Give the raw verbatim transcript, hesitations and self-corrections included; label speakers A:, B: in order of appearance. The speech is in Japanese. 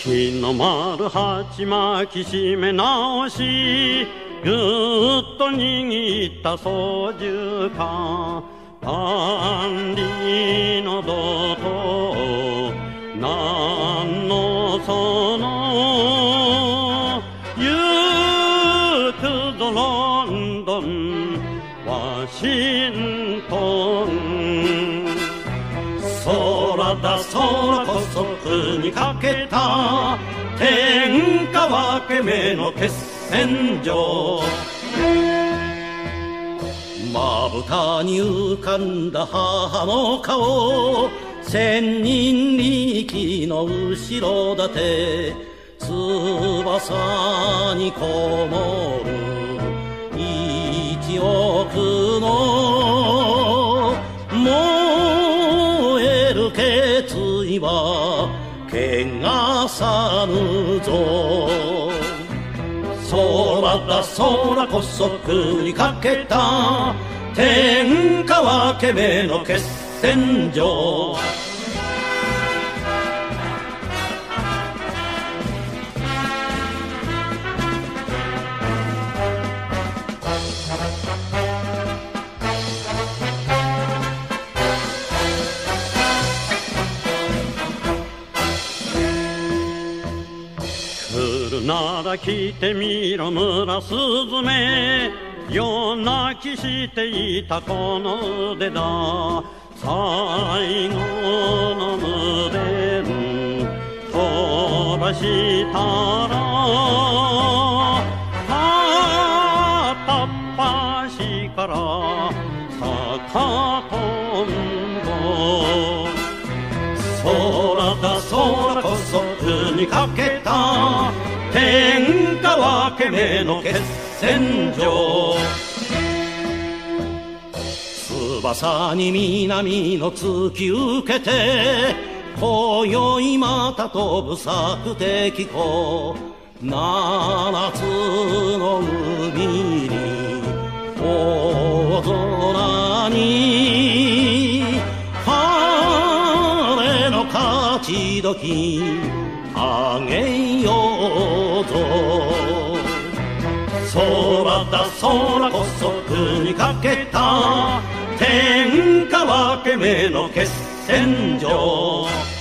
A: 日の丸八巻き締め直し、ぐっと握った操縦桿、万里の道と何のその、行くぞロンドンワシントン。空だ空こそ国かけた天下分け目の決戦場。まぶたに浮かんだ母の顔、千人力の後ろ盾、翼にこもる一億の燃える決意は汚さぬぞ。空だ空こそ国かけた天下分け目の決戦場。来るなら来てみろ村スズメ、夜泣きしていたこの腕だ。最後の無電飛ばしたら片っ端から坂とんぼ。空だ空こそ国かけた天下分け目の決戦場。翼に南の突き受けて今宵また飛ぶ索敵港。七つの海に大空に晴れの勝ち時あげようぞ。空だ空こそ国かけた天下分け目の決戦場。